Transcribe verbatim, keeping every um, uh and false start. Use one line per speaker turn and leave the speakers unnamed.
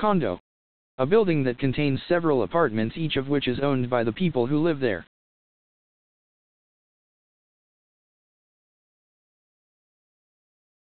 Condo. A building that contains several apartments, each of which is owned by the people who live there.